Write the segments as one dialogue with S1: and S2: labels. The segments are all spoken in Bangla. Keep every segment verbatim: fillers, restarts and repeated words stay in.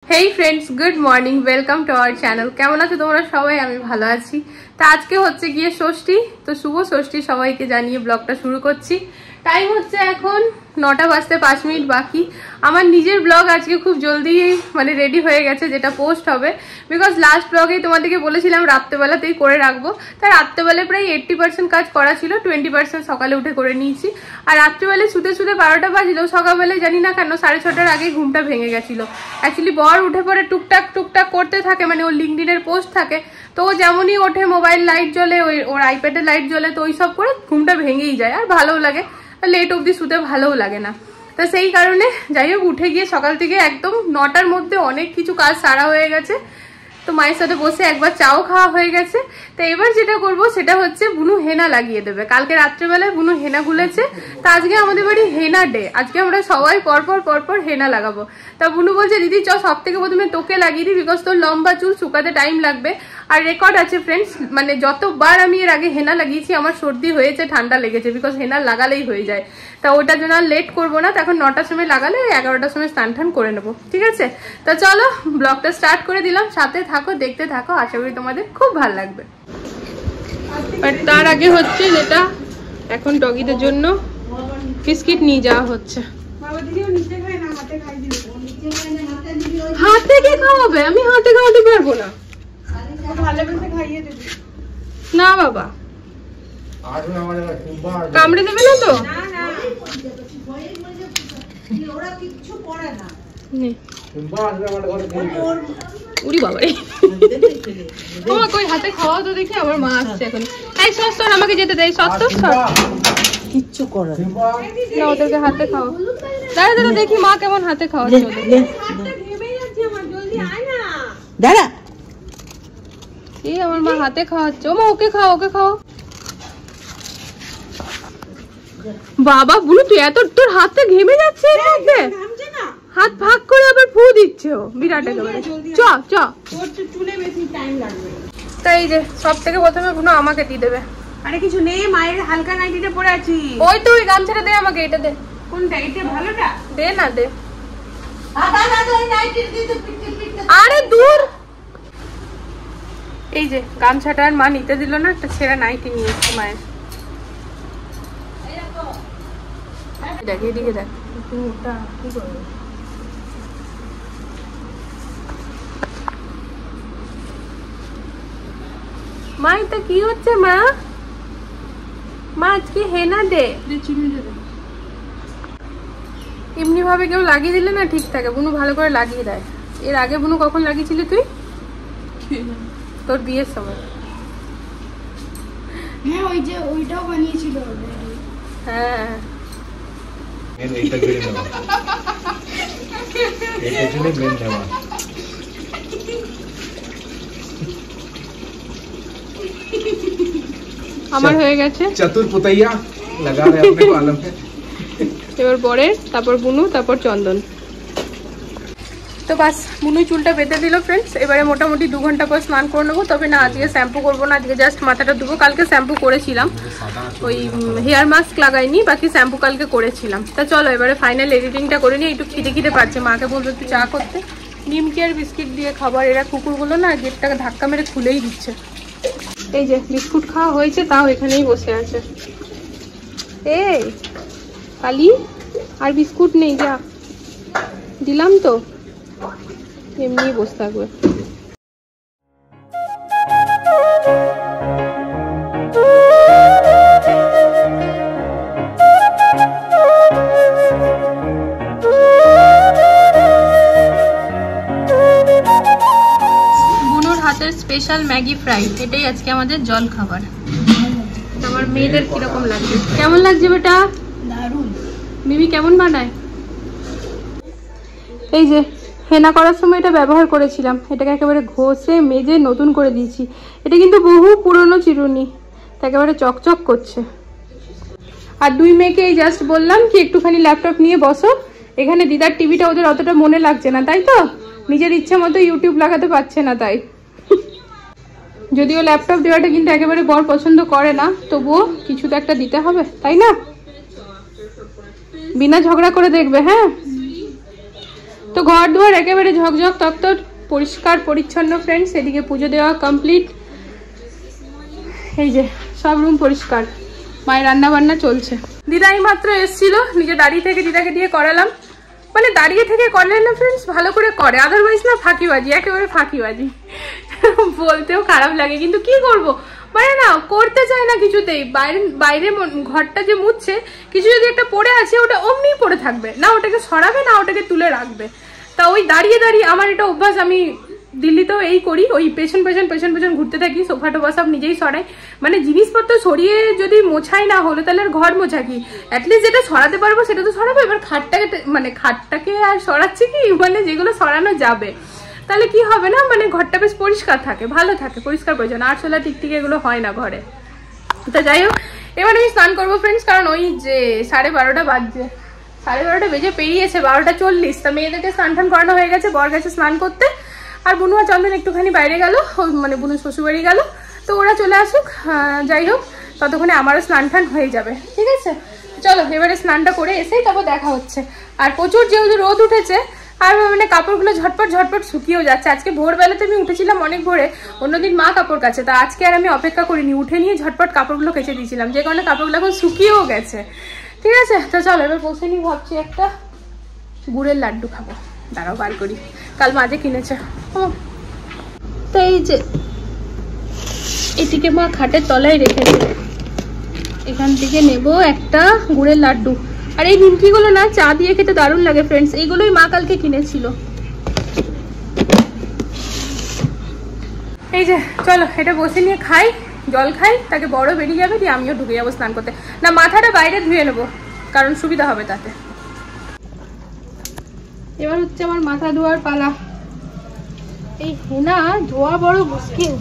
S1: Hey friends, good morning, welcome to our channel. কেমন আছো তোমরা সবাই? আমি ভালো আছি। তা আজকে হচ্ছে গিয়ে ষষ্ঠী, তো শুভ ষষ্ঠী সবাইকে জানিয়ে ব্লগটা শুরু করছি। টাইম হচ্ছে এখন নটা বাজতে পাঁচ মিনিট বাকি। আমার নিজের ব্লগ আজকে খুব জলদি মানে রেডি হয়ে গেছে, যেটা পোস্ট হবে, বিকজ লাস্ট ব্লগেই তোমাদেরকে বলেছিলাম রাত্রেবেলাতেই করে রাখবো। তাই রাত্রেবেলায় প্রায় এইট্টি পার্সেন্ট কাজ করা ছিল, টোয়েন্টি পার্সেন্ট সকালে উঠে করে নিয়েছি। আর রাত্রেবেলায় শুতে শুতে বারোটা বাজলেও সকালবেলায় জানি না কেন সাড়ে ছটার আগে ঘুমটা ভেঙে গেছিলো। অ্যাকচুয়ালি বর উঠে পরে টুকটাক টুকটাক করতে থাকে, মানে ওর লিঙ্কডিনের পোস্ট থাকে, তো ও যেমনই ওঠে মোবাইল লাইট জ্বলে, ওই ওর আইপ্যাডের লাইট জ্বলে, তো ওই সব করে ঘুমটা ভেঙেই যায়। আর ভালোও লাগে, লেট অবধি শুতে ভালোও লাগে না। তো সেই কারণে যাই হোক উঠে গিয়ে সকাল থেকে একদম নটার মধ্যে অনেক কিছু কাজ সারা হয়ে গেছে। তো মায়ের সাথে বসে একবার চাও খাওয়া হয়ে গেছে। তো এবার যেটা করব সেটা হচ্ছে বুনু হেনা লাগিয়ে দেবে। কালকে রাত্রেবেলায় বুনু হেনা গুলেছে, তা আজকে আমাদের বাড়ি হেনা ডে, আজকে আমরা সবাই পরপর পরপর হেনা লাগাবো। তা বুনু বলছে দিদি চ সব থেকে প্রথমে তোকে লাগিয়ে দিই, বিকজ তোর লম্বা চুল শুকাতে টাইম লাগবে। আর রেকর্ড আছে ফ্রেন্ডস, মানে যতবার আমি এর আগে হেনা লাগিয়েছি আমার সর্দি হয়েছে, ঠান্ডা লেগেছে, বিকজ হেনা লাগালেই হয়ে যায়। তা ওটার জন্য আর লেট করবো না, তখন নটার সময় লাগালে এগারোটার সময় স্নান টান করে নেবো, ঠিক আছে? তা চলো ব্লগটা স্টার্ট করে দিলাম, সাথে থাকো, দেখতে থাকো, আশা করি তোমাদের খুব ভালো লাগবে। আর তার আগে হচ্ছে যেটা এখন ডগিদের জন্য বিস্কিট নিয়ে যাওয়া হচ্ছে। হাতে কে খাওয়াবে? আমি হাতে খাওয়াতে পারবো না। না বাবা, কামড়ে দেবে না তো? উড়ি বাবা রে, তোমার কই হাতে খাওয়া তো দেখি। আমার মা আসছে এখন। এই সস্তর আমাকে যেতে দেয়, সস্তর কিচ্ছু করে না, ওদেরকে হাতে খাওয়া। দাঁড়া দাঁড়া দেখি মা কেমন হাতে খাওয়াচ্ছে ওদের। দাঁড়া, এই আমার মা হাতে খাওয়াচ্ছে। ও মা ওকে খাও, ওকে খাও। বাবা বুনু তুই এত, তোর হাতে ঘেমে যাচ্ছে এর মধ্যে, হাত ভাগ করে আবার ফু দিচ্ছে ও বিরাট একেবারে। চ চ, তাই যে সব থেকে প্রথমে বুনু আমাকে দিয়ে দেবে।
S2: আরে কিছু নেই, মায়ের হালকা নাইটিটা পরে আছি।
S1: ওই তো ওই গামছাটা দে আমাকে, এটা দে।
S2: কোনটা? এটা ভালোটা
S1: দে না, দে। আরে দূর, এই যে গামছাটা আর মা নিতে দিল না, একটা ছেঁড়া নাইটি নিয়ে এসছি মায়ের। দেখ এদিকে দেখ, ওটা কি করবে? মা এটা কি হচ্ছে? মা মা আজকে হেনা দে। এমনি ভাবে কেউ লাগিয়ে দিলে না ঠিক থাকে, বুনু ভালো করে লাগিয়ে দেয়। এর আগে বুনু কখন লাগিয়েছিলি তুই? তোর বিয়ের সময়।
S2: হ্যাঁ ওই যে ওইটাও বানিয়েছিল।
S1: হ্যাঁ
S3: এটা করে নেওয়া, এটা জন্য মেন নেওয়া।
S1: আমার হয়ে গেছে
S3: চতুর পুতাইয়া লাগা রে আপনি को आलम है।
S1: এবার বরের, তারপর বুনু, তারপর চন্দন। তো বাস বুনু চুলটা বেঁধে দিল ফ্রেন্ডস। এবারে মোটামুটি দু ঘন্টা পর স্নান করে নেবো। তবে না আজকে শ্যাম্পু করবো না, আজকে জাস্ট মাথাটা ধুবো। কালকে শ্যাম্পু করেছিলাম, ওই হেয়ার মাস্ক লাগাইনি, বাকি শ্যাম্পু কালকে করেছিলাম। তা চলো এবারে ফাইনাল এডিটিংটা করে নিই। একটু খিদে খিদে পাচ্ছে, মাকে বলবো একটু চা করতে। নিমকি আর বিস্কিট দিয়ে খাবার, এরা কুকুরগুলো না গেটটাকে ধাক্কা মেরে খুলেই দিচ্ছে। এই যে বিস্কুট খাওয়া হয়েছে, তাও এখানেই বসে আছে। এই কালি আর বিস্কুট নেই, যা দিলাম তো, এমনি বসে থাকবে। বুনুর হাতের স্পেশাল ম্যাগি ফ্রাই, এটাই আজকে আমাদের জল খাবার। আমার মেয়েদের কিরকম লাগছে? কেমন লাগছে বেটা?
S2: দারুণ।
S1: মিমি কেমন বানায়? এই যে হেনা করার সময় এটা ব্যবহার করেছিলাম, এটাকে একেবারে ঘষে মেজে নতুন করে দিয়েছি। এটা কিন্তু বহু পুরনো চিরুনি, একেবারে চকচক করছে। আর দুই মেয়েকে এই জাস্ট বললাম কি একটুখানি ল্যাপটপ নিয়ে বসো, এখানে দিদার টিভিটা ওদের অতটা মনে লাগছে না, তাই তো নিজের ইচ্ছা মতো ইউটিউব লাগাতে পারছে না। তাই যদিও ল্যাপটপ দেওয়াটা কিন্তু একেবারে বর পছন্দ করে না, তবুও কিছু তো একটা দিতে হবে, তাই না? বিনা ঝগড়া করে দেখবে। হ্যাঁ তো ঘর দুয়ার একেবারে ঝকঝক তক্তর পরিষ্কার পরিচ্ছন্ন ফ্রেন্ডস। এদিকে পুজো দেওয়া কমপ্লিট, এই যে সব রুম পরিষ্কার, মায়ের রান্না বান্না চলছে। দিদাই মাত্র এসেছিল, নিজে দাঁড়িয়ে থেকে দিদাকে দিয়ে করালাম। মানে দাঁড়িয়ে থেকে করলে না ফ্রেন্ডস ভালো করে করে, আদারওয়াইজ না ফাঁকিবাজি, একেবারে ফাঁকিবাজি। বলতেও খারাপ লাগে কিন্তু কি করব, মানে না করতে চায় না কিছুতেই। বাইরে বাইরে ঘরটা যে মুছছে, কিছু যদি একটা পড়ে আছে ওটা অমনি পড়ে থাকবে, না ওটাকে সরাবে না ওটাকে তুলে রাখবে। তা ওই দাঁড়িয়ে দাঁড়িয়ে আমার এটা অভ্যাস, আমি দিল্লিতেও এই করি, ওই পেছন পেছন পেছন পেছন ঘুরতে থাকি, সোফা টোফা সব নিজেই সরাই। মানে জিনিসপত্র সরিয়ে যদি মোছাই না হলো তাহলে আর ঘর মোছা কি, অ্যাটলিস্ট যেটা সরাতে পারবো সেটা তো সরাবো। এবার খাটটাকে মানে খাটটাকে আর সরাচ্ছি কি, মানে যেগুলো সরানো যাবে তাহলে কি হবে না, মানে ঘরটা বেশ পরিষ্কার থাকে, ভালো থাকে, পরিষ্কার পরিচ্ছন্ন। আরশোলা টিকটিক এগুলো হয় না ঘরে। তা যাই হোক, এবার আমি স্নান করবো ফ্রেন্ডস, কারণ ওই যে সাড়ে বারোটা বাজছে, সাড়ে বারোটা বেজে পেরিয়েছে, বারোটা চল্লিশ। তা মেয়েদেরকে স্নান টান করানো হয়ে গেছে, বর গেছে স্নান করতে, আর বুনু আর চন্দন একটুখানি বাইরে গেল, মানে বুনু শ্বশুরবাড়ি গেল। তো ওরা চলে আসুক, যাই হোক ততক্ষণে আমারও স্নান টান হয়ে যাবে, ঠিক আছে। চলো এবারে স্নানটা করে এসেই তারপর দেখা হচ্ছে। আর প্রচুর যেহেতু রোদ উঠেছে, আর মানে কাপড়গুলো ঝটপট ঝটপট শুকিয়েও যাচ্ছে। আজকে ভোরবেলাতে আমি উঠেছিলাম অনেক ভোরে, অন্যদিন মা কাপড় কাছে, তা আজকে আর আমি অপেক্ষা করিনি, উঠে নিয়ে ঝটপট কাপড়গুলো কেচে দিয়েছিলাম, যে কারণে কাপড়গুলো এখন শুকিয়েও গেছে, ঠিক আছে। তো চলো এবার বসে নিই, ভাবছি একটা গুড়ের লাড্ডু খাবো, দাঁড়াও বার করি, কাল মাঝে কিনেছে। ও তো এই যে এটিকে মা খাটের তলায় রেখেছে, এখান থেকে নেব একটা গুড়ের লাড্ডু। আর এই নিমকিগুলো না চা দিয়ে খেতে দারুণ লাগে ফ্রেন্ডস, এইগুলোই মা কালকে কিনেছিল। এই যে চলো এটা বসে নিয়ে খাই, জল খাই, তাকে বড় বেরিয়ে যাবে, দিয়ে আমিও ঢুকে যাবো স্নান করতে। না মাথাটা বাইরে ধুয়ে নেবো, কারণ সুবিধা হবে তাতে। এবার হচ্ছে আমার মাথা ধোয়ার পালা। এই হেনা ধোয়া বড় মুশকিল।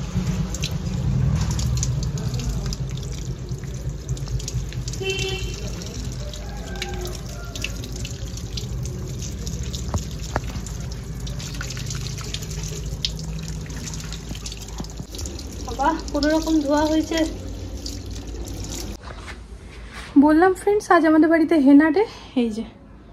S1: বাবা কোনো রকম ধোয়া হয়েছে। বললাম ফ্রেন্ডস আজ আমাদের বাড়িতে হেনা ডে। এই যে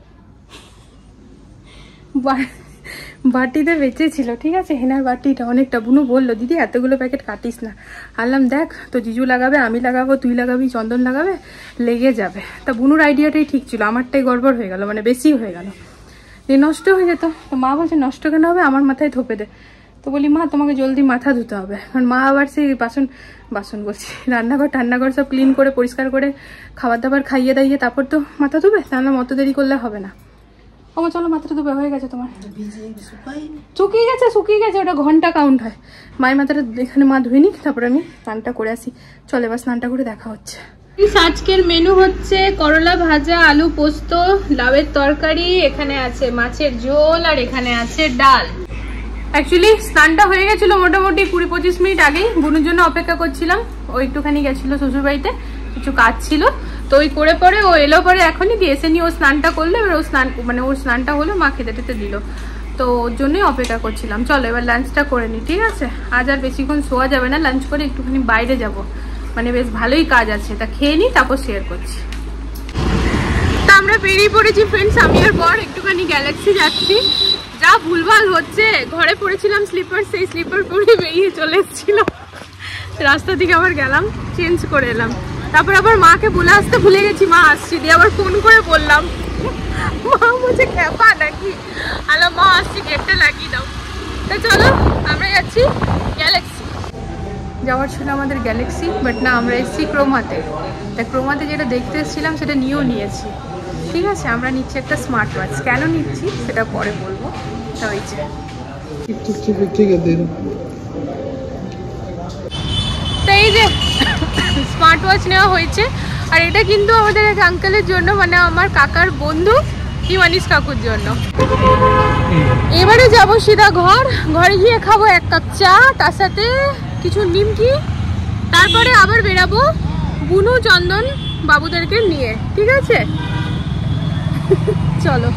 S1: বাটিতে বেঁচেছিল, ঠিক আছে, হেনার বাটিটা অনেকটা। বুনু বললো দিদি এতগুলো প্যাকেট কাটিস না। আনলাম দেখ তো জিজু লাগাবে, আমি লাগাবো, তুই লাগাবি, চন্দন লাগাবে, লেগে যাবে। তা বুনুর আইডিয়াটাই ঠিক ছিল, আমারটাই গড়বড় হয়ে গেল, মানে বেশি হয়ে গেল, দিয়ে নষ্ট হয়ে যেত। তো মা বলছে নষ্ট কেন হবে, আমার মাথায় থোপে দে। তো বলি মা তোমাকে জলদি মাথা ধুতে হবে, কারণ মা আবার সেই বাসন বাসন বলছি রান্নাঘর টান্নাঘর সব ক্লিন করে পরিষ্কার করে খাবার দাবার খাইয়ে দাইয়ে তারপর তো মাথা ধুবে, তাহলে মতো দেরি করলে হবে না। আমার চলো মাথাটা ধুবে, হয়ে গেছে তোমার, শুকিয়ে গেছে শুকিয়ে গেছে, ওটা ঘন্টা কাউন্ট হয়। মায়ের মাথাটা এখানে মা ধুয়ে নিক, তারপরে আমি স্নানটা করে আসি। চলো এবার স্নানটা করে দেখা হচ্ছে। আজকের মেনু হচ্ছে করলা ভাজা, আলু পোস্ত, লাউয়ের তরকারি, এখানে আছে মাছের ঝোল, আর এখানে আছে ডাল। অ্যাকচুয়ালি স্নানটা হয়ে গেছিল মোটামুটি কুড়ি পঁচিশ মিনিট আগেই, বুনুর জন্য অপেক্ষা করছিলাম। ও একটুখানি গেছিল শ্বশুর বাড়িতে, কিছু কাজ ছিল, তো ওই করে পরে ও এলো, পরে এখনই দিয়ে এসে নিয়ে ও স্নানটা করলো। এবার ও স্নান মানে ওর স্নানটা হলো, মা খেতে টেতে দিল, তো ওর জন্যই অপেক্ষা করছিলাম। চলো এবার লাঞ্চটা করে নিই, ঠিক আছে। আজ আর বেশিক্ষণ শোয়া যাবে না, লাঞ্চ করে একটুখানি বাইরে যাব, মানে বেশ ভালোই কাজ আছে, তা খেয়ে নিই তারপর শেয়ার করছি। তা আমরা বেরিয়ে পড়েছি ফ্রেন্ডস, আমি আর বর একটুখানি গ্যালাক্সি যাচ্ছি। যা ভুলভাল হচ্ছে, ঘরে পড়েছিলাম স্লিপার, সেই স্লিপার পরে বেরিয়ে চলে এসেছিলাম, রাস্তা থেকে আবার গেলাম, চেঞ্জ করে এলাম। তারপর আবার মাকে বলে আসতে ভুলে গেছি, মা আসছি, দিয়ে আবার ফোন করে বললাম, মা বলছে খেপা নাকি, আলো মা আসছি, গেটটা লাগিয়ে দাও। তা চলো আমরা যাচ্ছি গ্যালাক্সি। যাওয়ার ছিল আমাদের গ্যালাক্সি, বাট না আমরা এসেছি ক্রোমাতে। তা ক্রোমাতে যেটা দেখতে এসেছিলাম সেটা নিয়েও নিয়েছি, ঠিক আছে। আমরা নিচ্ছি একটা স্মার্ট ওয়াচ, কেন নিচ্ছি সেটা পরে বলবো। তা ওই যে তো এই যে স্মার্ট ওয়াচ নেওয়া হয়েছে, আর এটা কিন্তু আমাদের এক আঙ্কেলের জন্য, মানে আমার কাকার বন্ধু হিমানিস কাকুর জন্য। এবারে যাবো সিধা ঘর, ঘরে গিয়ে খাবো এক কাপ চা, তার সাথে কিছু নিমকি, তারপরে আবার বেরাবো বুনু চন্দন বাবুদেরকে নিয়ে, ঠিক আছে। চলো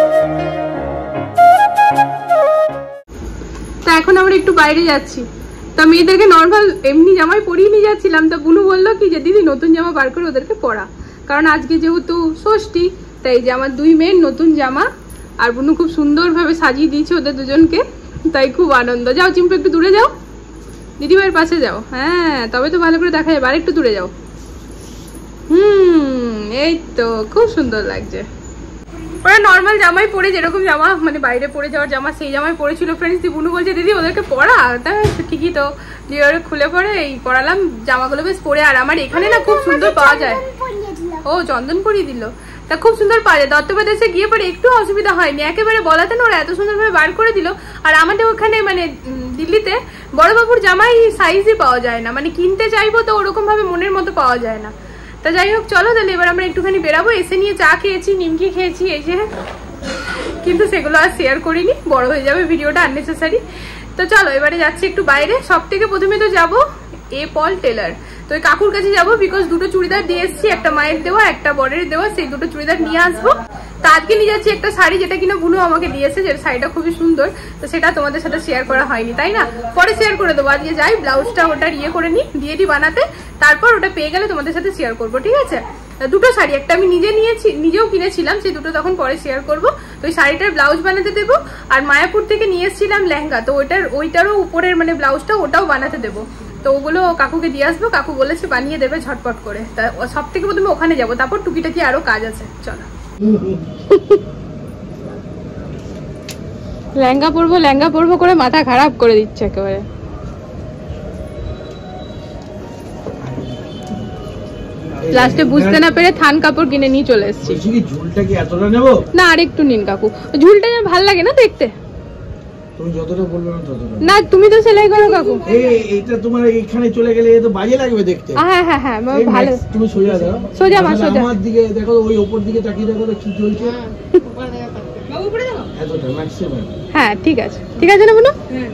S1: তো এখন আমরা একটু বাইরে যাচ্ছি, তা মেয়েদেরকে নর্মাল এমনি জামাই পরিয়ে নিয়ে যাচ্ছিলাম, তা বুনু বললো কি যে দিদি নতুন জামা বার করে ওদেরকে পরা, কারণ আজকে যেহেতু ষষ্ঠী তাই যে আমার দুই মেয়ের নতুন জামা, আর বুনু খুব সুন্দরভাবে সাজিয়ে দিয়েছে ওদের দুজনকে, তাই খুব আনন্দ। যাও চিম্পু একটু দূরে যাও, দিদিভাইয়ের পাশে যাও, হ্যাঁ তবে তো ভালো করে দেখা যাবে, আর একটু দূরে যাও। হুম এই তো খুব সুন্দর লাগছে। ওরা নর্মাল জামাই পরে যেরকম জামা মানে বাইরে পরে যাওয়ার জামা সেই জামাই পরেছিল ফ্রেন্ডস। বুনু বলছে দিদি ওদেরকে পরা, তা ঠিকই তো দিয়ে ওরা খুলে পরে এই পরালাম জামাগুলো বেশ পরে। আর আমার এখানে না খুব সুন্দর পাওয়া যায়, ও চন্দন পরিয়ে দিল, তা খুব সুন্দর পাওয়া যায়। দত্তপ্রদেশে গিয়ে পরে একটু অসুবিধা হয়নি, একেবারে বলাতে না ওরা এত সুন্দরভাবে বার করে দিল। আর আমাদের ওখানে মানে দিল্লিতে বড়বাবুর জামাই সাইজই পাওয়া যায় না, মানে কিনতে চাইবো তো ওরকম ভাবে মনের মতো পাওয়া যায় না। তা যাই হোক চলো তাহলে এবার আমরা একটুখানি বেরাবো। এসে নিয়ে চা খেয়েছি, নিমকি খেয়েছি এই যে, কিন্তু সেগুলো আর শেয়ার করিনি, বড় হয়ে যাবে ভিডিওটা আননেসেসারি। তো চলো এবারে যাচ্ছি একটু বাইরে। সব থেকে প্রথমে তো যাবো এ পল টেলার, তো ওই কাকুর কাছে যাবো, বিকজ দুটো চুড়িদার দিয়ে এসছি, একটা মায়ের দেওয়া একটা বরের দেওয়া, সেই দুটো চুড়িদার নিয়ে আসবো। তা আজকে নিয়ে যাচ্ছি একটা শাড়ি, যেটা কিনা বুনু আমাকে দিয়েছে, যে শাড়িটা খুবই সুন্দর, তো সেটা তোমাদের সাথে শেয়ার করা হয়নি তাই না, পরে শেয়ার করে দেবো। আজকে যাই ব্লাউজটা ওটার ইয়ে করে নিই, দিয়ে দিই বানাতে, তারপর ওটা পেয়ে গেলে তোমাদের সাথে শেয়ার করবো, ঠিক আছে। দুটো শাড়ি, একটা আমি নিজে নিয়েছি নিজেও কিনেছিলাম, সেই দুটো তখন পরে শেয়ার করবো। তো ওই শাড়িটার ব্লাউজ বানাতে দেবো, আর মায়াপুর থেকে নিয়ে এসেছিলাম লেহেঙ্গা, তো ওইটার ওইটারও উপরের মানে ব্লাউজটা ওটাও বানাতে দেবো। তো ওগুলো কাকুকে দিয়ে আসবো, কাকু বলেছে বানিয়ে দেবে ঝটপট করে। তা সব থেকে প্রথমে ওখানে যাবো, তারপর টুকিটাকি আরো কাজ আছে, চলো। লেহেঙ্গা পরবো লেহেঙ্গা পরবো করে মাথা খারাপ করে দিচ্ছে একেবারে। লাস্টে বুঝতে না পেরে থান কাপড় কিনে নিয়ে চলে এসেছি।
S3: ঝুলটা কি এতটা নেবো
S1: না আর একটু নিন কাকু, ঝুলটা ভালো লাগে না দেখতে।
S3: তুমি যতটা বলবে না ততটা
S1: না, তুমি তো সেলাই করো কাকু।
S3: এই এইটা তোমার এইখানে চলে গেলে এ তো বাজে লাগবে দেখতে।
S1: হ্যাঁ হ্যাঁ হ্যাঁ ভালো।
S3: তুমি সোজা দাও,
S1: সোজা মা সোজা।
S3: আমার দিকে দেখো, ওই উপর দিকে তাকিয়ে দেখো কি চলছে। বাবু উপরে দেখো, এতটা ম্যাক্সিমাম।
S1: হ্যাঁ ঠিক আছে, ঠিক আছে না বুনু?
S2: হ্যাঁ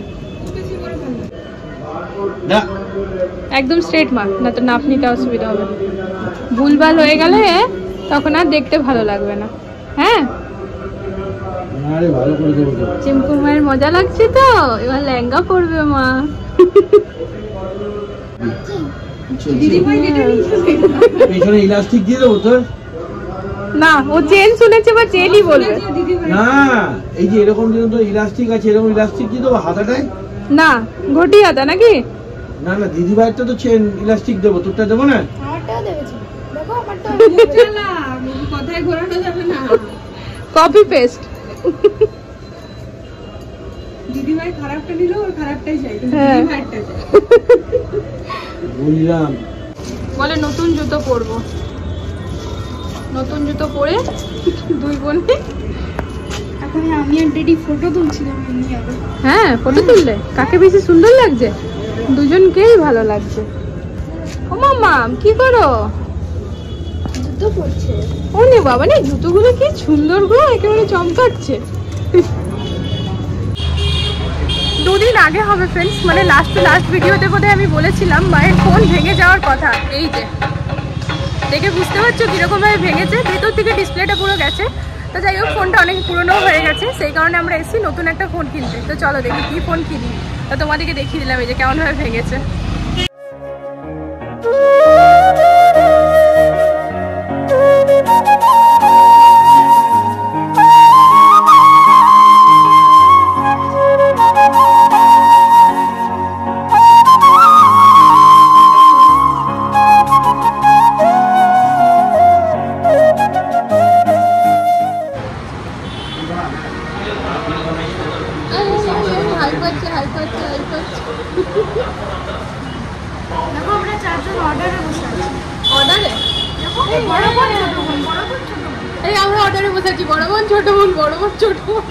S3: না
S1: একদম স্ট্রেট মার্ক, না তো নাপ নিতে অসুবিধা হবে, ভুলভাল হয়ে গেলে তখন আর দেখতে ভালো লাগবে না। হ্যাঁ
S3: আরে ভালো করে দেবো তো।
S1: চিম্পু মায়ের মজা লাগছে তো, এবার লেহেঙ্গা পরবে মা।
S3: পেছনে ইলাস্টিক দিয়ে দেবো তোর?
S1: না ও চেন শুনেছে বা চেনই বলবে।
S3: না এই যে এরকম দিন তো ইলাস্টিক আছে, এরকম ইলাস্টিক দিয়ে দেবো হাতাটায়।
S1: না ঘটি হাতা নাকি?
S3: না না দিদি ভাইটা তো চেন ইলাস্টিক দেবো, তোরটা দেবো না?
S2: আমারটাও দেবেছি, দেখো আমারটা না কথায় ঘোরানো যাবে না,
S1: কপি পেস্ট।
S2: দিদিভাই খারাপটা নিল, ওর খারাপটাই চাই,
S1: হ্যাঁ।
S2: দিদিভাইটা চাই।
S3: বুঝলাম।
S1: বলে নতুন জুতো পরবো, নতুন জুতো পরে দুই বোন।
S2: এখন আমি আর ডেডি ফটো তুলছিলাম এমনি আগে।
S1: হ্যাঁ ফটো তুললে কাকে বেশি সুন্দর লাগছে? দুজনকেই ভালো লাগছে। ও মামা কি করো?
S2: জুতো পরছে।
S1: ও নে বাবা নে, জুতোগুলো কি সুন্দর গো, একেবারে চমকাচ্ছে। দুদিন আগে হবে ফ্রেন্ডস, মানে লাস্ট টু লাস্ট ভিডিওতে বোধহয় আমি বলেছিলাম মায়ের ফোন ভেঙে যাওয়ার কথা। এই যে দেখে বুঝতে পারছো কিরকম ভাবে ভেঙেছে, ভেতর থেকে ডিসপ্লেটা পুরো গেছে। তো যাই হোক ফোনটা অনেক পুরনো হয়ে গেছে, সেই কারণে আমরা এসেছি নতুন একটা ফোন কিনতে। তো চলো দেখি কি ফোন কিনি, তো তোমাদেরকে দেখিয়ে দিলাম এই যে কেমন ভাবে ভেঙেছে।
S2: দেখো আমরা চারজন অর্ডারে বসে আছি।
S1: অর্ডারে?
S2: এই বড় বোন ছোট বোন, বড় বোন ছোট বোন।
S1: এই আমরা অর্ডারে বসেছি, বড় বোন ছোট বোন, বড় বোন ছোট বোন।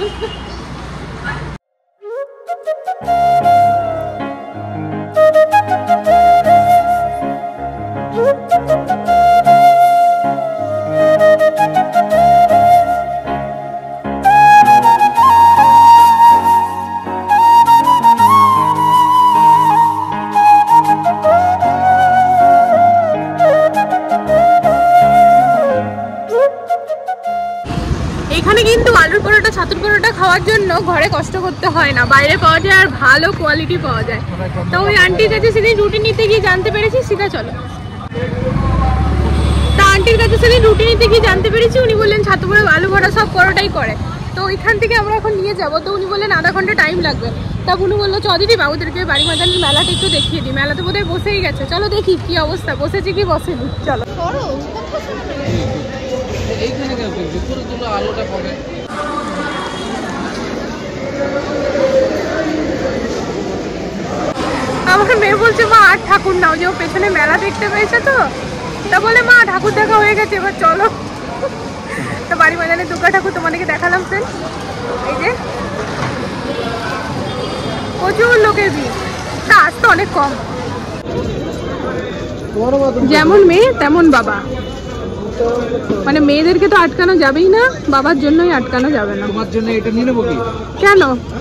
S1: এখানে কিন্তু আলুর পরোটা ছাতুর পরোটা খাওয়ার জন্য ঘরে কষ্ট করতে হয় না, বাইরে পাওয়া যায় আর ভালো কোয়ালিটি পাওয়া যায়। তো ওই আন্টির কাছে সেদিন রুটি নিতে গিয়ে জানতে পেরেছি, সিধা চলো, তা আন্টির কাছে সেদিন রুটি নিতে গিয়ে জানতে পেরেছি উনি বললেন ছাতু পরোটা আলু ভরা সব পরোটাই করে। তো ওইখান থেকে আমরা এখন নিয়ে যাবো, তো উনি বললেন আধা ঘন্টা টাইম লাগবে। তা উনি বললো চ দিদি বাবুদেরকে বাড়ি মাদানির মেলাটা একটু দেখিয়ে দিই, মেলাতে বোধহয় বসেই গেছে, চলো দেখি কি অবস্থা, বসেছে কি বসেনি, চলো। আমার মেয়ে বলছে মা আর ঠাকুর নাও, যে ও পেছনে মেলা দেখতে পেয়েছে, তো তা বলে মা ঠাকুর দেখা হয়ে গেছে এবার চলো। তো বাড়ি বাজারে দুর্গা ঠাকুর তোমাদেরকে দেখালাম ফ্রেন্ড, এই যে প্রচুর লোকের ভিড়, তা আজ তো অনেক কম। যেমন মেয়ে তেমন বাবা, মানে মেয়েদেরকে তো আটকানো যাবেই না, বাবার জন্যই আটকানো যাবে না।
S3: তোমার জন্য এটা নিয়ে নেবো কি?
S1: কেন?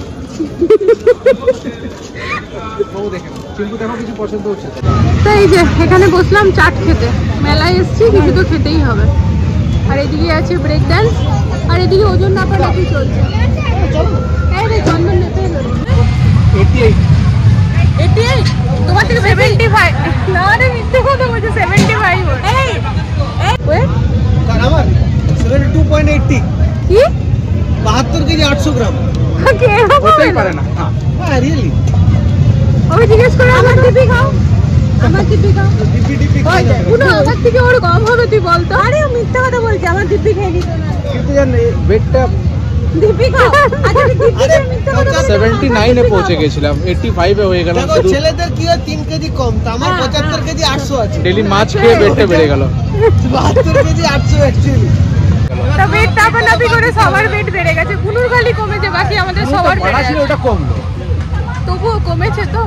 S1: তো এই যে এখানে বসলাম চাট খেতে, মেলায় এসছি কিছু তো খেতেই হবে। আর এদিকে আছে ব্রেক ডান্স, আর এদিকে ওজন নাপা নাকি চলছে। এই রে চন্দন নেপে এলো তোমার থেকে সেভেন্টি ফাইভ, না রে মিথ্যে কথা বলছে, সেভেন্টি ফাইভ
S3: কি বাহাত্তর কেজি আটশো গ্রাম পারে না। হ্যাঁ রিয়েলি
S1: আমি জিজ্ঞেস করে আমার টিপি খাও, আমার টিপি খাও, টিপি টিপি খাই না পুরো আমার থেকে ওর কম হবে তুই বলতো। আরে মিথ্যা কথা বলছি, আমার টিপি খেয়ে নিত না,
S3: কিন্তু জান ওয়েটটা
S1: টিপি খাও। আচ্ছা টিপি খেয়ে মিথ্যা কথা বলছি,
S3: সেভেন্টি নাইন এ পৌঁছে গেছিলাম, এইটি ফাইভ এ হয়ে গেল। দেখো ছেলেদের কি হয় তিন কেজি কম, তো আমার পঁচাত্তর কেজি আটশো আছে। ডেইলি মাছ খেয়ে ওয়েটটা বেড়ে গেল বাহাত্তর কেজি আটশো অ্যাকচুয়ালি।
S1: তো ওয়েট চাপানাপি করে সবার ওয়েট বেড়ে গেছে, কুনুর খালি কমেছে, বাকি আমাদের সবার বেড়ে গেছে।
S3: ওটা কমলো,
S1: তবুও কমেছে তো।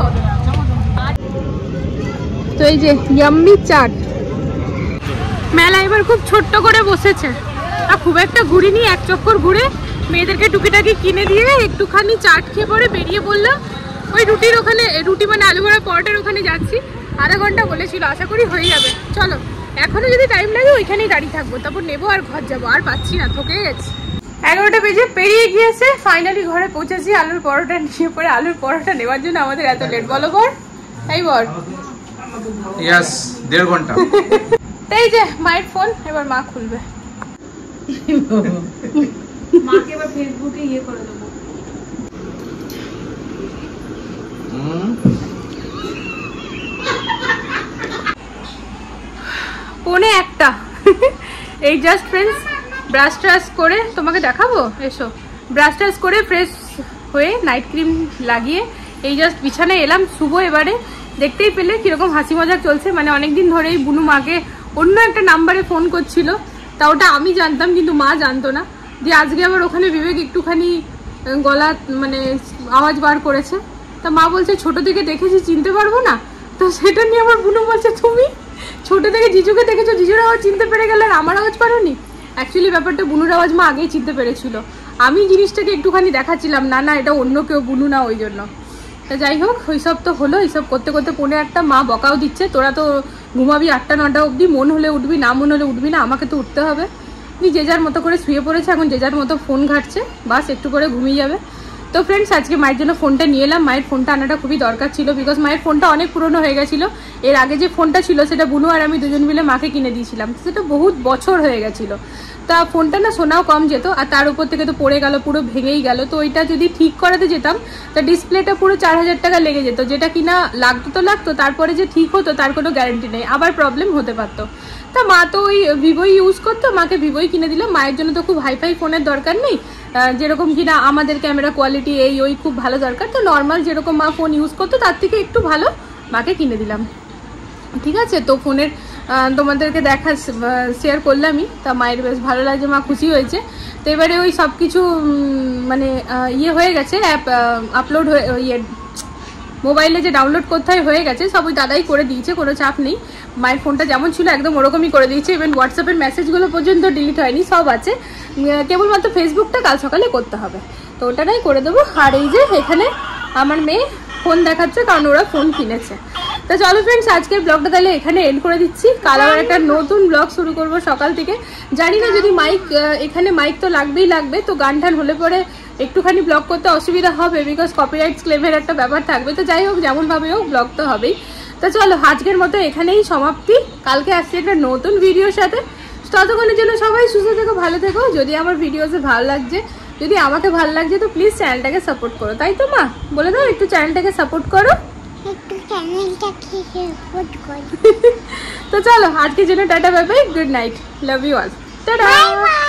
S1: তো এই যে ইয়াম্মি চাট, মেলা এবার খুব ছোট্ট করে বসেছে, আর খুব একটা ঘুরিনি, এক চক্কর ঘুরে মেয়েদেরকে টুকিটাকি কিনে দিয়ে একটুখানি চাট খেয়ে পরে বেরিয়ে পড়লাম ওই রুটির ওখানে, রুটি মানে আলু ভরা পরোটার ওখানে যাচ্ছি। আধা ঘন্টা বলেছিল, আশা করি হয়ে যাবে। চলো এখনো যদি টাইম লাগে ওইখানেই দাঁড়িয়ে থাকবো, তারপর নেবো আর ঘর যাবো, আর পাচ্ছি না, থকে গেছি। এগারোটা বেজে পেরিয়ে গিয়েছে, ফাইনালি ঘরে পৌঁছেছি। আলুর পরোটা নিয়ে পরে আলুর পরোটা নেওয়ার জন্য আমাদের এত লেট, বলো বর তাই বর?
S3: ইয়েস, দেড় ঘন্টা।
S1: তাই যে মায়ের ফোন, এবার মা খুলবে, মাকে এবার ফেসবুকে ইয়ে করে দেবো। পৌনে একটা, এই জাস্ট ফ্রেন্ডস ব্রাশ ট্রাশ করে তোমাকে দেখাবো, এসো ব্রাশ ট্রাশ করে ফ্রেশ হয়ে নাইট ক্রিম লাগিয়ে এই জাস্ট বিছানায় এলাম। শুভ এবারে দেখতেই পেলে কিরকম হাসি মজাক চলছে, মানে অনেকদিন ধরেই বুনু মাকে অন্য একটা নাম্বারে ফোন করছিল, তা ওটা আমি জানতাম কিন্তু মা জানতো না। দিয়ে আজকে আবার ওখানে বিবেক একটুখানি গলা মানে আওয়াজ বার করেছে, তা মা বলছে ছোট থেকে দেখেছি চিনতে পারবো না, তো সেটা নিয়ে আমার বুনু বলছে তুমি ছোট থেকে জিজুকে দেখেছো, জিজুর আওয়াজ চিনতে পেরে গেলে আর আমার আওয়াজ পারোনি। অ্যাকচুয়ালি ব্যাপারটা বুনুর আওয়াজ মা আগেই চিনতে পেরেছিল, আমি জিনিসটাকে একটুখানি দেখাচ্ছিলাম না না এটা অন্য কেউ, বুনু না, ওই জন্য। তা যাই হোক ওইসব তো হলো, এইসব করতে করতে পৌনে একটা, মা বকাও দিচ্ছে তোরা তো ঘুমাবি আটটা নটা অবধি, মন হলে উঠবি না মন হলে উঠবি না, আমাকে তো উঠতে হবে। যে যার মতো করে শুয়ে পড়েছে, এখন যে যার মতো ফোন ঘাটছে, বাস একটু করে ঘুমিয়ে যাবে। তো ফ্রেন্ডস আজকে মায়ের জন্য ফোনটা নিয়ে এলাম, মায়ের ফোনটা আনাটা খুবই দরকার ছিল, বিকজ মায়ের ফোনটা অনেক পুরনো হয়ে গেছিলো। এর আগে যে ফোনটা ছিল সেটা বুনু আর আমি দুজন মিলে মাকে কিনে দিয়েছিলাম, সেটা বহুত বছর হয়ে গেছিলো। তা ফোনটা না শোনাও কম যেত, আর তার উপর থেকে তো পড়ে গেল, পুরো ভেঙেই গেল। তো ওইটা যদি ঠিক করাতে যেতাম তা ডিসপ্লেটা পুরো চার হাজার টাকা লেগে যেত, যেটা কিনা লাগতো তো লাগতো, তারপরে যে ঠিক হতো তার কোনো গ্যারান্টি নেই, আবার প্রবলেম হতে পারতো। তা মা তো ওই ভিভোই ইউজ করতো, মাকে ভিভোই কিনে দিলাম। মায়ের জন্য তো খুব হাইফাই ফোনের দরকার নেই, যেরকম কিনা আমাদের ক্যামেরা কোয়ালিটি এই ওই খুব ভালো দরকার, তো নর্মাল যেরকম মা ফোন ইউজ করতো তার থেকে একটু ভালো মাকে কিনে দিলাম। ঠিক আছে, তো ফোনের তোমাদেরকে দেখা শেয়ার করলামই, তা মায়ের বেশ ভালো লাগছে, মা খুশি হয়েছে। তো এবারে ওই সব কিছু মানে ইয়ে হয়ে গেছে, অ্যাপ আপলোড হয়ে ইয়ে মোবাইলে যে ডাউনলোড করতে হয় হয়ে গেছে, সব ওই দাদাই করে দিয়েছে, কোনো চাপ নেই। মায়ের ফোনটা যেমন ছিল একদম ওরকমই করে দিয়েছে, ইভেন হোয়াটসঅ্যাপের মেসেজগুলো পর্যন্ত ডিলিট হয়নি, সব আছে, কেবলমাত্র ফেসবুকটা কাল সকালে করতে হবে, তো ওটাটাই করে দেবো। আর এই যে এখানে আমার মেয়ে ফোন দেখাচ্ছে, কারণ ওরা ফোন কিনেছে। তো চলো ফ্রেন্ডস, আজকের ব্লগটা তাহলে এখানে এন্ড করে দিচ্ছি। কাল আবার একটা নতুন ব্লগ শুরু করব সকাল থেকে। জানি না যদি মাইক, এখানে মাইক তো লাগবেই লাগবে, তো গান টান হলে পরে একটুখানি ব্লগ করতে অসুবিধা হবে, বিকজ কপিরাইট ক্লেমের একটা ব্যাপার থাকবে। তো যাই হোক, যেমনভাবে হোক ব্লগ তো হবেই। তো চলো আজকের মতো এখানেই সমাপ্তি। কালকে আসছি একটা নতুন ভিডিওর সাথে। ততক্ষণের জন্য সবাই সুস্থ থেকো, ভালো থেকো। যদি আমার ভিডিওসে ভালো লাগছে, যদি আমাকে ভালো লাগছে, তো প্লিজ চ্যানেলটাকে সাপোর্ট করো। তাই তো মা, বলে দাও একটু চ্যানেলটাকে সাপোর্ট করো। তো চলো আজকের জন্য tata, bye bye, good night, love you all, tata.